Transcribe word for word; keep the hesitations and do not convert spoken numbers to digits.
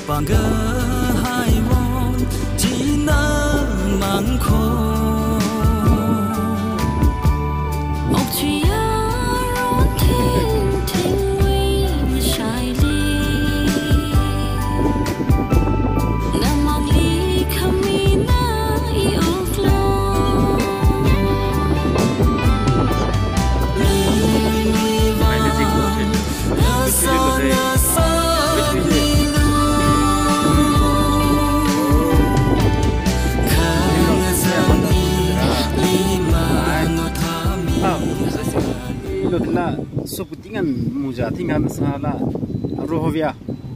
bằng gỡ hai môn chỉ nỡ mang khô một chuyện rốt thiên thiên nguy trái ly nằm mong ly khăm mi na yêu lo ly vai ngơ sao ngơ sao ly lu khang ngơ ni ly ma no tham lo tena so putingan muja tingan sala rohovia